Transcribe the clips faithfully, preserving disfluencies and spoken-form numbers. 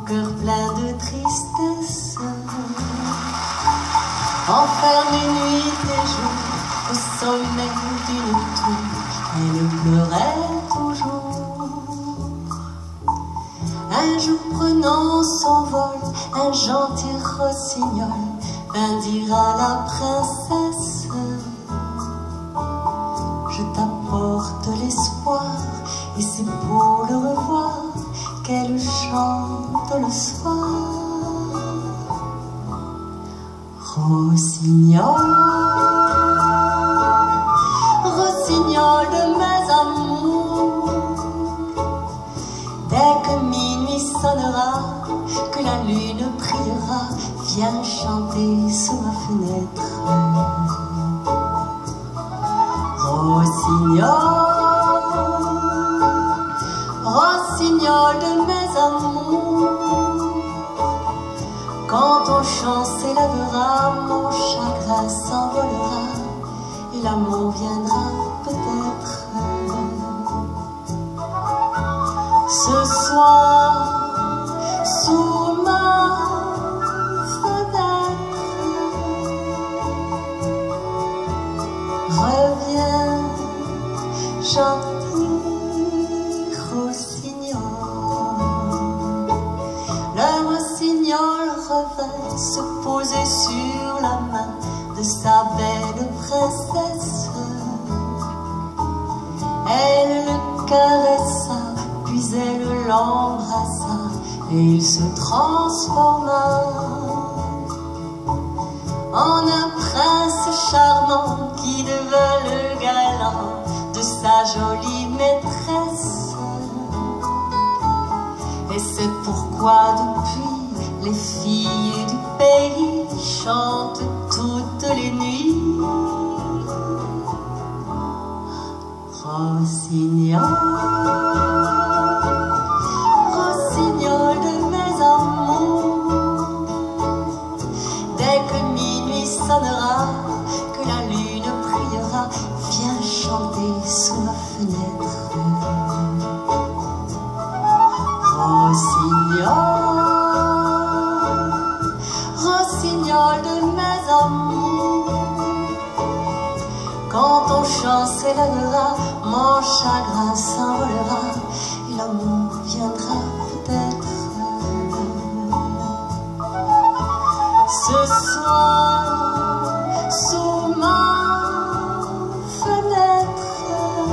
cœur plein de tristesse, enfermée nuit et jour au sommet d'une tour, elle pleurait toujours. Un jour prenant son vol, un gentil rossignol vint dire à la princesse: je t'apporte l'espoir, et c'est pour le revoir qu'elle chante le soir. Rossignol, rossignol de mes amours, dès que minuit sonnera, que la lune brillera, viens chanter sous ma fenêtre. Rossignol, rossignol de mes amours, quand ton chant s'élèvera, mon chagrin s'envolera, et l'amour viendra peut-être. Ce soir, sous ma fenêtre, reviens, gentil rossignol. Le rossignol revint se poser sur la main de sa belle princesse. Elle le caressa, puis elle l'embrassa, et il se transforma en un prince charmant qui devint le galant de sa jolie maîtresse. Et c'est pourquoi depuis les filles du pays chantent toutes les nuits Rossignol, rossignol de mes amours, dès que minuit sonnera, que la lune brillera, viens chanter sous ma fenêtre. Rossignol, rossignol de mes amours, quand ton chant s'élèvera, mon chagrin s'envolera, et l'amour viendra peut-être. Ce soir, sous ma fenêtre,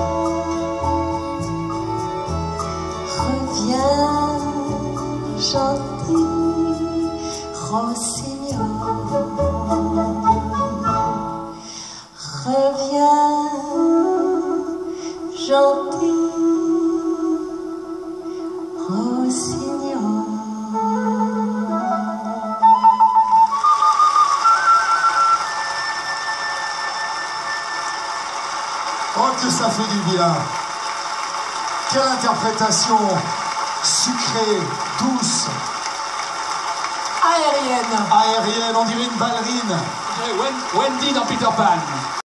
reviens, gentil rossignol. Reviens, gentil rossignol. Oh, que ça fait du bien! Quelle interprétation sucrée, douce, Aérienne. aérienne, on dirait une ballerine. On dirait Wendy dans Peter Pan.